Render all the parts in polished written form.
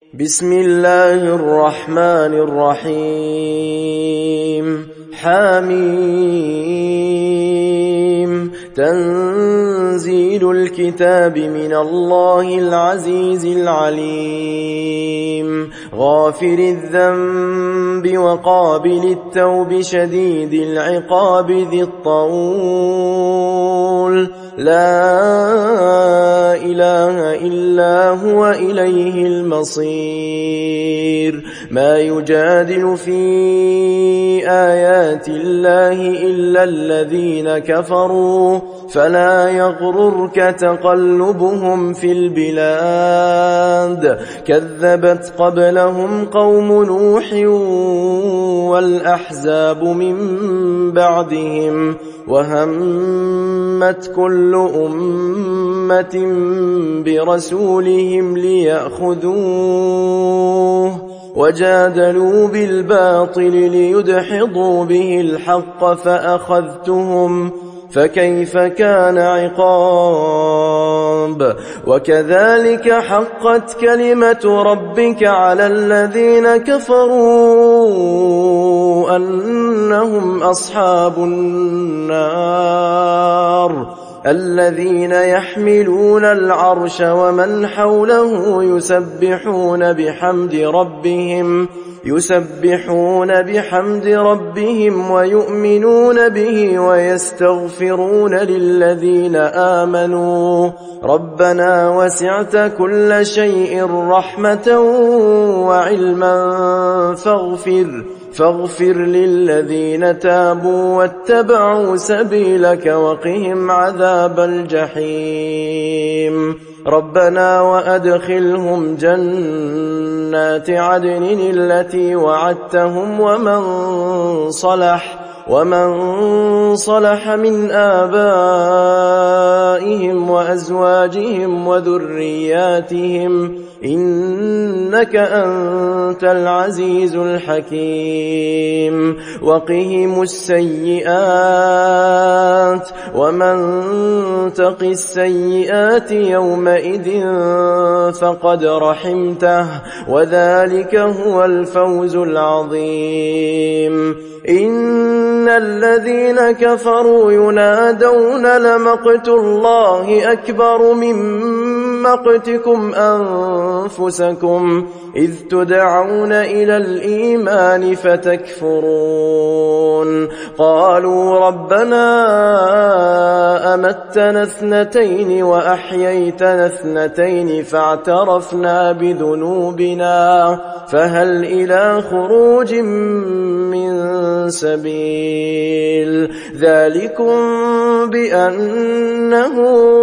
بسم الله الرحمن الرحيم حميم تنزيل الكتاب من الله العزيز العليم غافر الذنب وقابل التوب شديد العقاب ذي الطول لا إله إلا هو إليه المصير ما يجادل في آيات الله إلا الذين كفروا فلا يغررك تقلبهم في البلاد كذبت قبلهم قوم نوح والأحزاب من بعدهم وهمت كل أمة برسولهم ليأخذوه وجادلوا بالباطل ليدحضوا به الحق فأخذتهم فكيف كان عقاب وكذلك حقت كلمة ربك على الذين كفروا أنهم أصحاب النار الذين يحملون العرش ومن حوله يسبحون بحمد ربهم ويؤمنون به ويستغفرون للذين آمنوا ربنا وسعت كل شيء رحمة وعلما فاغفر للذين تابوا واتبعوا سبيلك وقهم عذاب الجحيم ربنا وأدخلهم جنات عدن التي وعدتهم ومن صلح من آبائهم وأزواجهم وذرياتهم إنك أنت العزيز الحكيم وقهم السيئات ومن تق السيئات يومئذ فقد رحمته وذلك هو الفوز العظيم إن الذين كفروا ينادون لمقت الله أكبر من مقتكم أنفسكم إذ تدعون إلى الإيمان فتكفرون قالوا ربنا أمتنا اثنتين وأحييتنا اثنتين فاعترفنا بذنوبنا فهل إلى خروج من سبيل ذلكم بأنه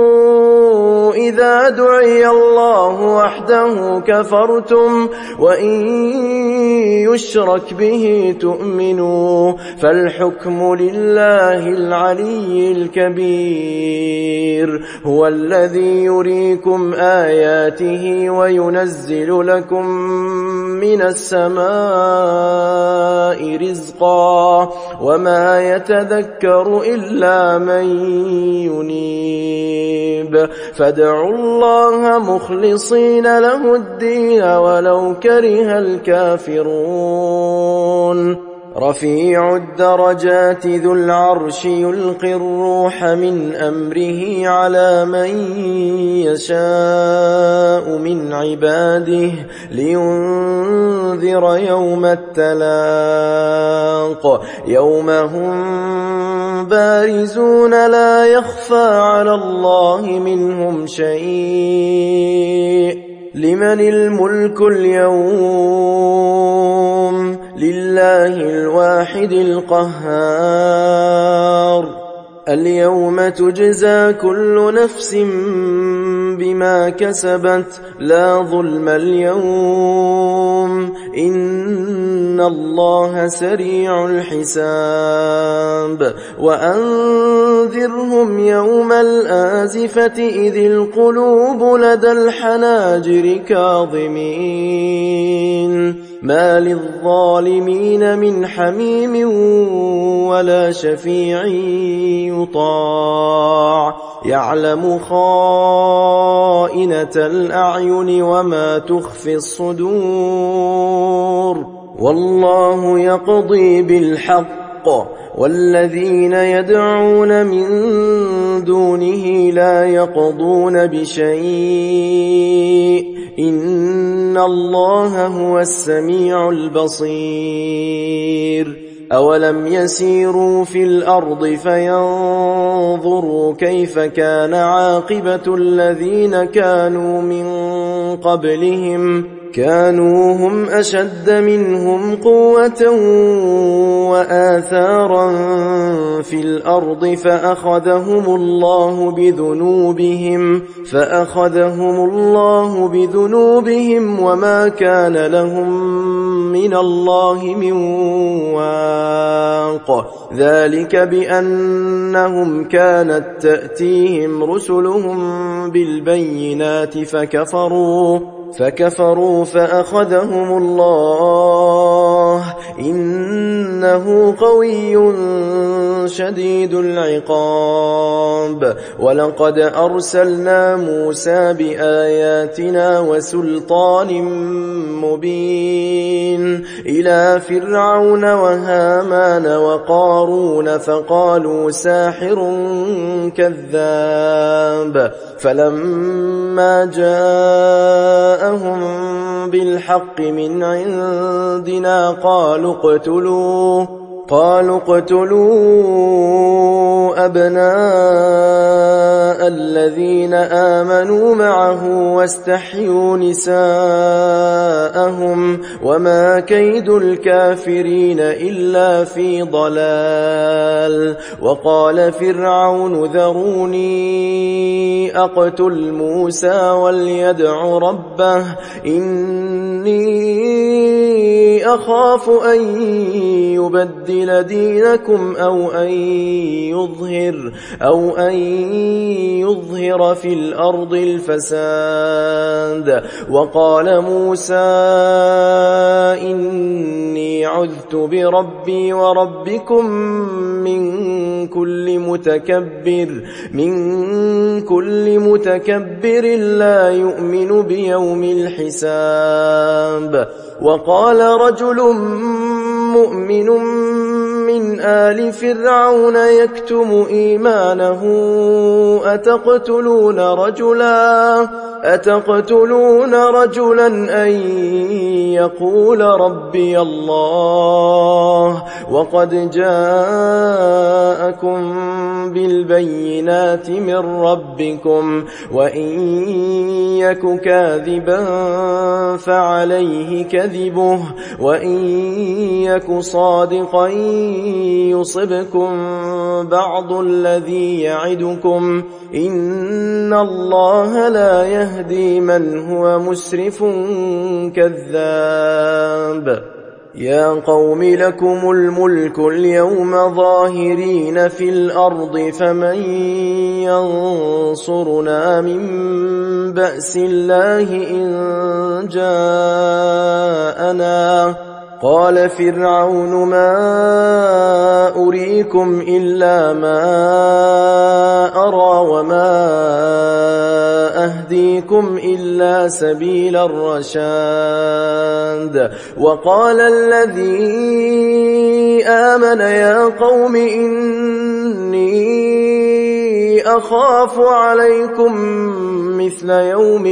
إذا دعي الله وحده كفرتم وإن يشرك به تؤمنوا فالحكم لله العلي الكبير هو الذي يريكم آياته وينزل لكم من السماء رزقا وما يتذكر إلا من ينيب فادعوا الله مخلصين له الدين ولو كره الكافرون رفيع الدرجات ذو العرش يلقي الروح من أمره على من يشاء من عباده لينذر يوم التلاق يوم هم بارزون لا يخفى على الله منهم شيء لمن الملك اليوم لله الواحد القهار اليوم تجزى كل نفس بما كسبت لا ظلم اليوم إن الله سريع الحساب وأنذرهم يوم الآزفة إذ القلوب لدى الحناجر كاظمين ما للظالمين من حميم ولا شفيع يطاع يعلم خائنة الأعين وما تخفي الصدور والله يقضي بالحق والذين يدعون من دونه لا يقضون بشيء إن الله هو السميع البصير أولم يسيروا في الأرض فينظروا كيف كان عاقبة الذين كانوا من قبلهم كانوا هم أشد منهم قوة وآثارا في الأرض فأخذهم الله بذنوبهم وما كان لهم من الله من واق ذلك بأنهم كانت تأتيهم رسلهم بالبينات فكفروا فأخذهم الله إنه قوي شديد العقاب ولقد أرسلنا موسى بآياتنا وسلطان مبين إلى فرعون وهامان وقارون فقالوا ساحر كذاب فلما جاءهم بالحق من عندنا قالوا اقتلوا أبناء الذين آمنوا معه واستحيوا نساءهم وما كيد الكافرين إلا في ضلال وقال فرعون ذروني أقتل موسى وليدع ربه إني أخاف أن يبدل دينكم أو أن يظهر في الأرض الفساد وقال موسى إني عذت بربي وربكم من كل متكبر لا يؤمن بيوم الحساب وقال رجل مؤمن من آل فرعون يكتم إيمانه أتقتلون رجلا أن يقول ربي الله وقد جاءكم بالبينات من ربكم وإن يك كاذبا فعليه كذبه وإن يك صادقا يصبكم بعض الذي يعدكم إن الله لا يهدي من هو مسرف كذاب يا قوم لكم الملك اليوم ظاهرين في الأرض فمن ينصرنا من بأس الله إن جاءنا قال فرعون ما أريكم إلا ما أرى وما أهديكم إلا سبيل الرشاد وقال الذي آمن يا قوم إني أخاف عليكم مثل يوم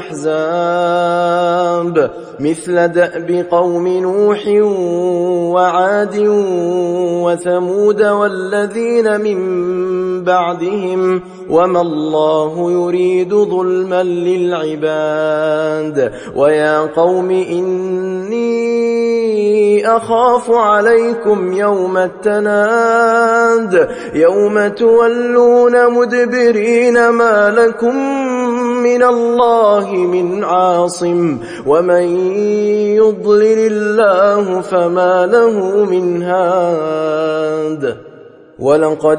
الأحزاب مثل دأب قوم نوح وعاد وثمود والذين من بعدهم وما الله يريد ظلما للعباد ويا قوم إني أخاف عليكم يوم التناد يوم تولون مدبرين ما لكم من الله من عاصم ومن يضلل الله فما له من هاد ولقد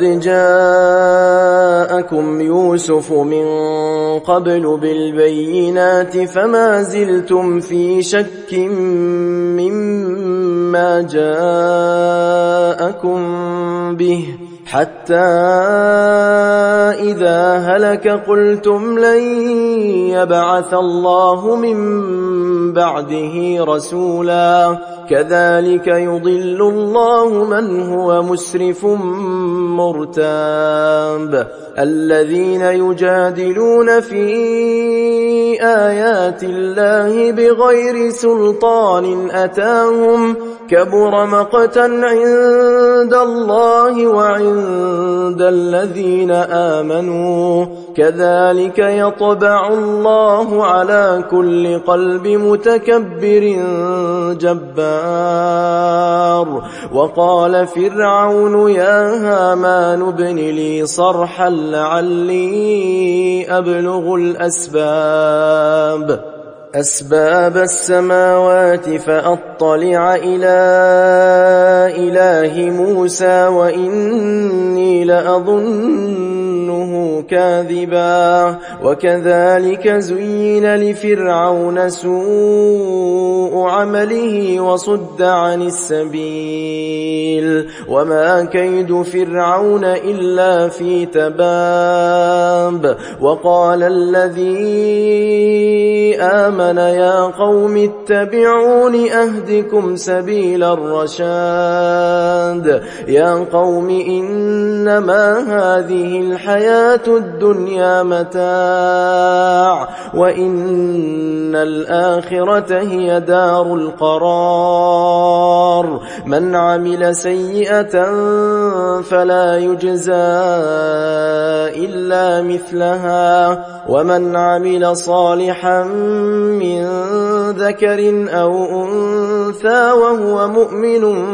جاءكم يوسف من قبل بالبينات فما زلتم في شك مما جاءكم به حتى حتى إذا هلك قلتم لن يبعث الله من بعده رسولا كذلك يضل الله من هو مسرف مرتاب الذين يجادلون في آيات الله بغير سلطان أتاهم كبر مقتا عند الله وعند الذين آمنوا كذلك يطبع الله على كل قلب متكبر جبار وقال فرعون يا هامان ابن لي صرحا لعلي أبلغ أسباب السماوات فأطلع إلى إله موسى وإني لأظنه كاذبا وكذلك زين لفرعون سوء عمله وصد عن السبيل وما كيد فرعون إلا في تباب وقال الذي آمن يا قوم اتبعون أهدكم سبيل الرشاد يا قوم إنما هذه الحياة الدنيا متاع وإن الآخرة هي دار القرار من عمل سيئة فلا يجزى إلا مثلها ومن عمل صالحا من ذكر أو أنثى وهو مؤمن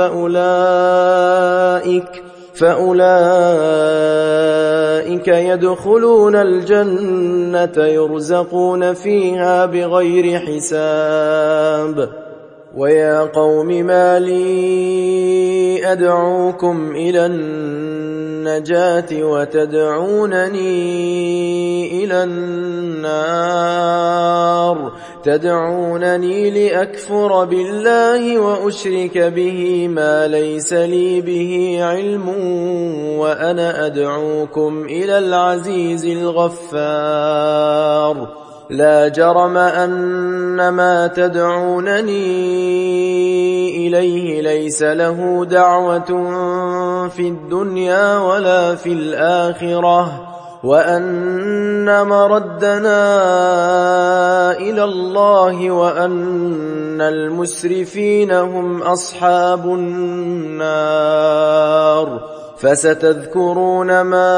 فأولئك يدخلون الجنة يرزقون فيها بغير حساب ويا قوم ما لي أدعوكم إلى النجاة وتدعونني إلى النار تدعونني لأكفر بالله وأشرك به ما ليس لي به علم وأنا أدعوكم إلى العزيز الغفار لا جرم أن ما تدعونني إليه ليس له دعوة في الدنيا ولا في الآخرة وأن مردنا إلى الله وأن المسرفين هم أصحاب النار فستذكرون ما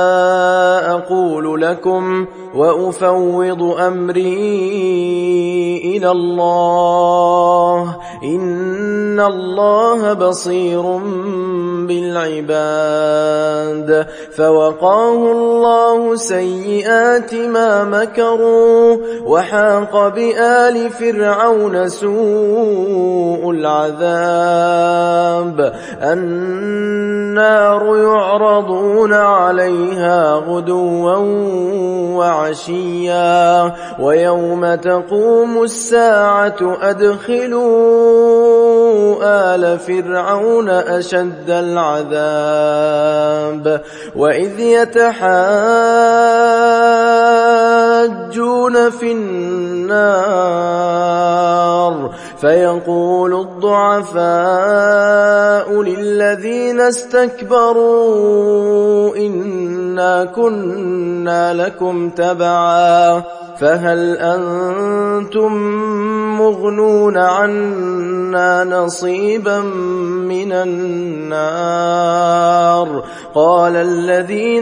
أقول لكم وأفوض أمري إلى الله إن الله بصير بالعباد فوقاه الله سيئات ما مكروا وحاق بآل فرعون سوء العذاب النار يعرضون عليها غدوا وعشيا ويوم تقوم الساعة أدخلوا آل فرعون أشد العذاب وإذ يتحاجون في النار فيقول الضعفاء للذين استكبروا إنا كنا لكم تبعا فهل أنتم مغنون عنا نصيبا من النار قال الذين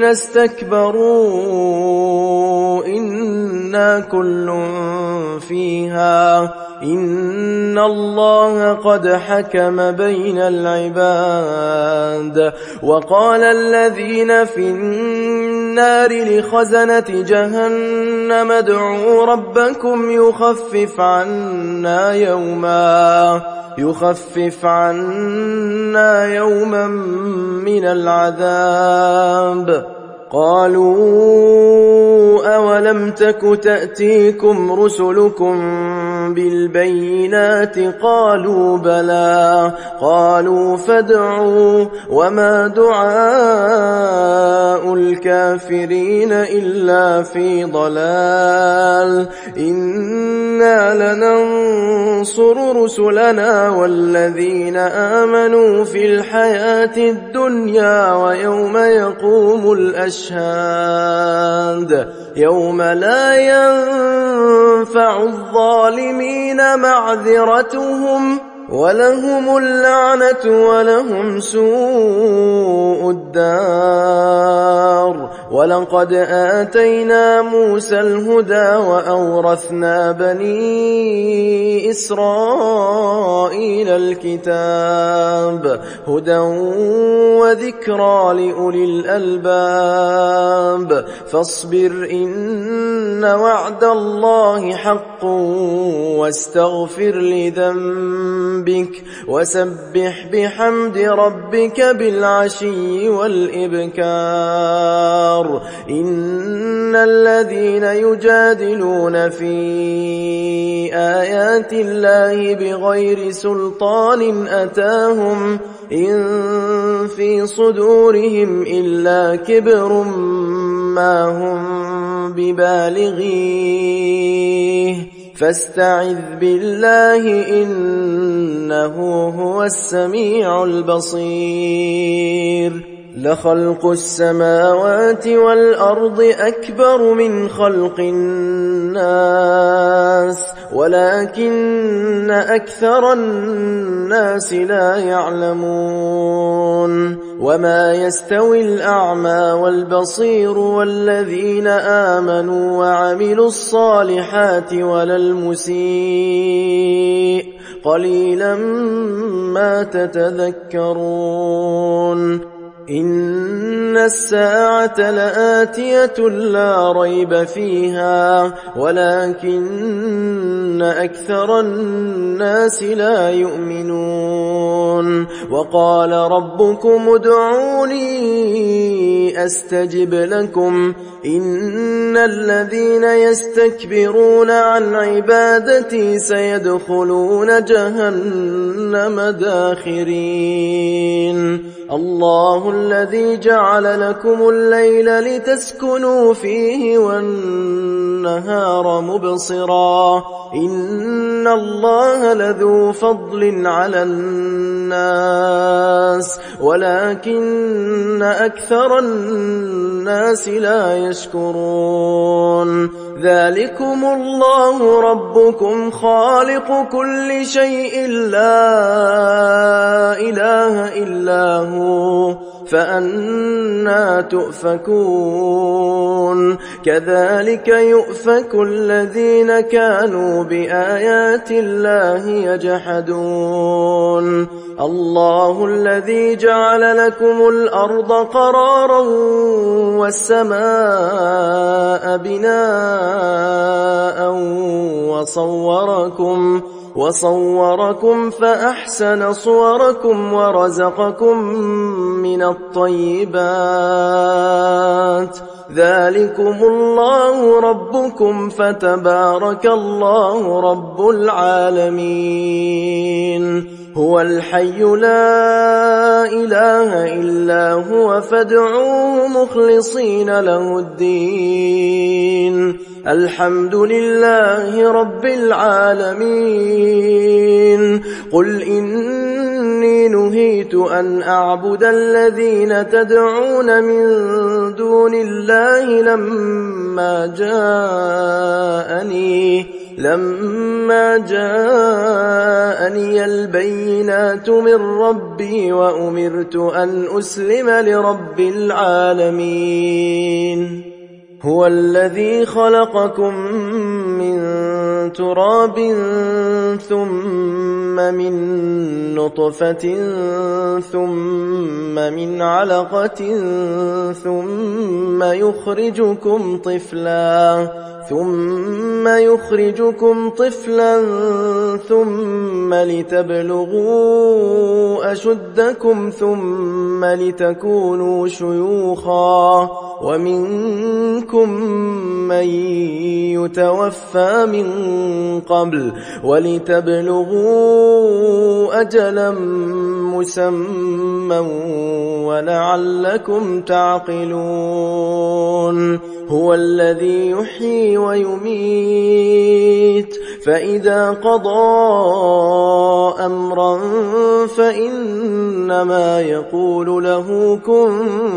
استكبروا إنا كل فيها إن الله قد حكم بين العباد وقال الذين في النار لخزنة جهنم ادعوا ربكم يخفف عنا يوما من العذاب قالوا أولم تك تأتيكم رسلكم بالبينات قالوا بلى قالوا فادعوا وما دعاء الكافرين إلا في ضلال إنا لننصر رسلنا والذين آمنوا في الحياة الدنيا ويوم يقوم الأشهاد يوم لا ينفع الظالمين معذرتهم ولهم اللعنة ولهم سوء الدار ولقد آتينا موسى الهدى وأورثنا بني إسرائيل الكتاب هدى وذكرى لأولي الألباب فاصبر إن وعد الله حق واستغفر لذنبك وسبح بحمد ربك بالعشي والإبكار إن الذين يجادلون في آيات الله بغير سلطان أتاهم إن في صدورهم إلا كبر ما هم ببالغيه فاستعذ بالله إنه هو السميع البصير لخلق السماوات والأرض أكبر من خلق الناس ولكن أكثر الناس لا يعلمون وما يستوي الأعمى والبصير والذين آمنوا وعملوا الصالحات ولا المسيء قليلا ما تتذكرون إن الساعة لآتية لا ريب فيها ولكن أكثر الناس لا يؤمنون وقال ربكم ادعوني أستجب لكم إن الذين يستكبرون عن عبادتي سيدخلون جهنم داخرين الله الذي جعل لكم الليل لتسكنوا فيه والنهار مبصرا إن الله لذو فضل على الناس ولكن أكثر الناس لا يشكرون ذلكم الله ربكم خالق كل شيء لا إله إلا هو فأنى تؤفكون كذلك يؤفك الذين كانوا بآيات الله يجحدون الله الذي جعل لكم الأرض قرارا والسماء بناء وصوركم فأحسن صوركم ورزقكم من الطيبات ذلكم الله ربكم فتبارك الله رب العالمين هو الحي لا إله إلا هو فادعوه مخلصين له الدين الحمد لله رب العالمين قل إني نهيت أن أعبد الذين تدعون من دون الله لما جاءني البينات من ربي وأمرت أن أسلم لرب العالمين هو الذي خلقكم من تراب ثم من نطفة ثم من علقة ثم يخرجكم طفلا ثم لتبلغوا أشدكم ثم لتكونوا شيوخا ومنكم من يتوفى من قبل ولتبلغوا أجلا مسمى ولعلكم تعقلون هو الذي يحيي ويميت فإذا قضى أمرا فإنما يقول له كن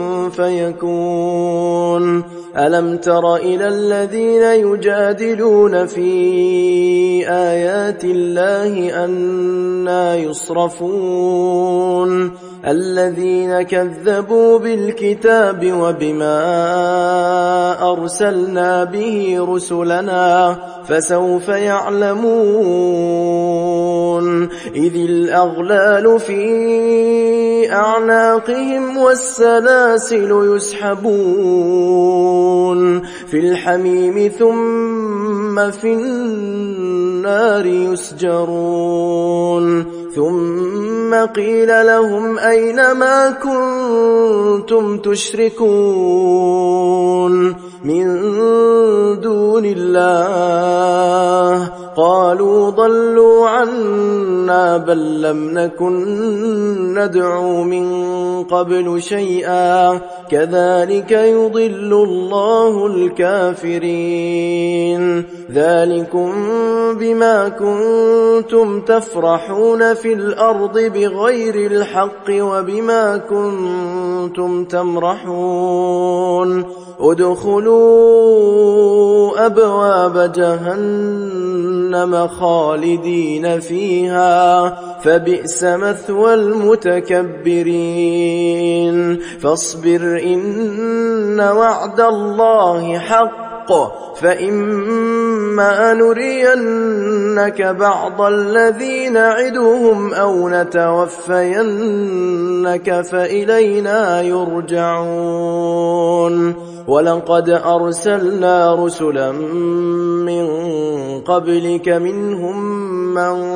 فيكون ألم تر إلى الذين يجادلون في آيات الله أنى يصرفون الذين كذبوا بالكتاب وبما أرسلنا به رسلنا فسوف يعلمون إذ الأغلال في أعناقهم والسلاسل يسحبون في الحميم ثم في النار يسجرون ثم قيل لهم أين ما كنتم تشركون من دون الله قالوا ضلوا عنا بل لم نكن ندعو من قبل شيئا كذلك يضل الله الكافرين ذلكم بما كنتم تفرحون في الأرض بغير الحق وبما كنتم تمرحون ادخلوا أبواب جهنم خالدين فيها فبئس مثوى المتكبرين فاصبر إن وعد الله حق فإما نرينك بعض الذي نعدهم أو نتوفينك فإلينا يرجعون ولقد أرسلنا رسلا من قبلك منهم من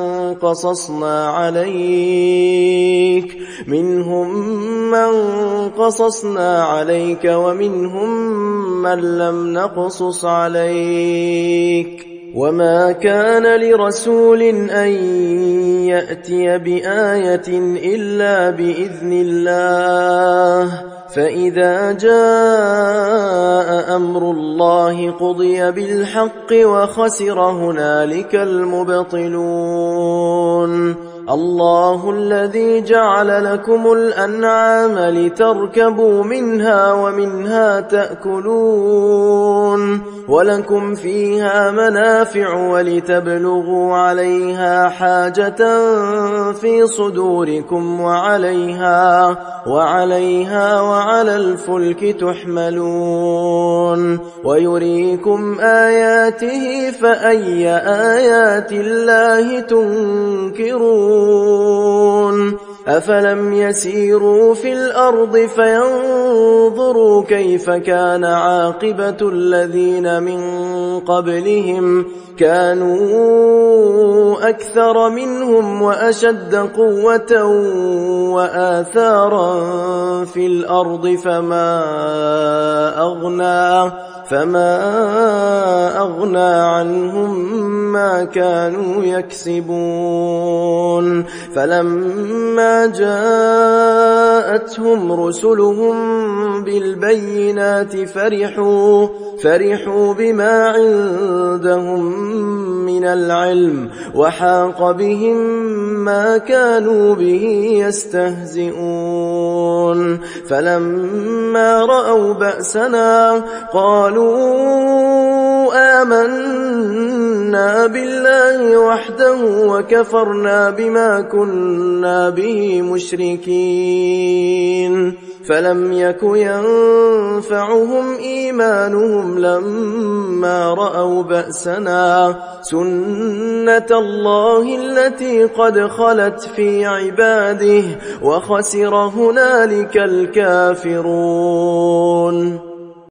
قصصنا عليك ومنهم من لم نقصص عليك وما كان لرسول أن يأتي بآية إلا بإذن الله فإذا جاء أمر الله قضي بالحق وخسر هنالك المبطلون الله الذي جعل لكم الأنعام لتركبوا منها ومنها تأكلون ولكم فيها منافع ولتبلغوا عليها حاجة في صدوركم وعليها وعلى الفلك تحملون ويريكم آياته فأي آيات الله تنكرون أفلم يسيروا في الأرض فينظروا كيف كان عاقبة الذين من قبلهم كانوا أكثر منهم وأشد قوة وآثارا في الأرض فما أغنى عنهم ما كانوا يكسبون فلما جاءتهم رسلهم بالبينات فرحوا بما عندهم من العلم وحاق بهم ما كانوا به يستهزئون فلما رأوا بأسنا قالوا آمنا بالله وحده وكفرنا بما كنا به مشركين فلم يك ينفعهم إيمانهم لما رأوا بأسنا سنة الله التي قد خلت في عباده وخسر هنالك الكافرون